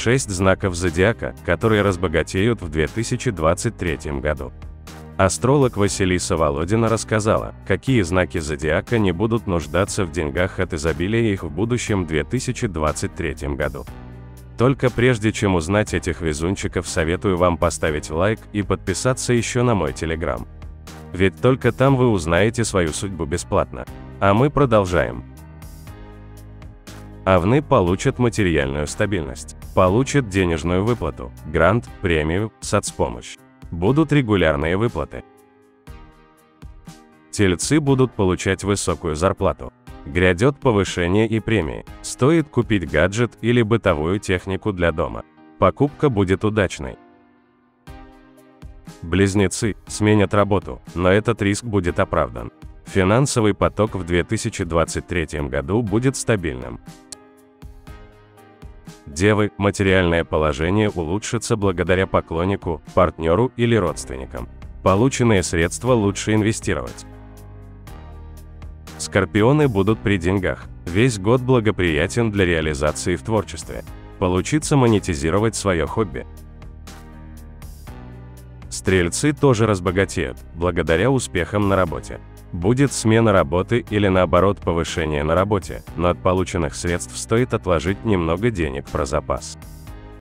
6 знаков зодиака, которые разбогатеют в 2023 году. Астролог Василиса Володина рассказала, какие знаки зодиака не будут нуждаться в деньгах от изобилия их в будущем 2023 году. Только прежде чем узнать этих везунчиков, советую вам поставить лайк и подписаться еще на мой телеграм. Ведь только там вы узнаете свою судьбу бесплатно. А мы продолжаем. Овны получат материальную стабильность, получат денежную выплату, грант, премию, соцпомощь. Будут регулярные выплаты. Тельцы будут получать высокую зарплату. Грядет повышение и премии. Стоит купить гаджет или бытовую технику для дома. Покупка будет удачной. Близнецы сменят работу, но этот риск будет оправдан. Финансовый поток в 2023 году будет стабильным. Девы, материальное положение улучшится благодаря поклоннику, партнеру или родственникам. Полученные средства лучше инвестировать. Скорпионы будут при деньгах. Весь год благоприятен для реализации в творчестве. Получится монетизировать свое хобби. Стрельцы тоже разбогатеют, благодаря успехам на работе. Будет смена работы или наоборот повышение на работе, но от полученных средств стоит отложить немного денег про запас.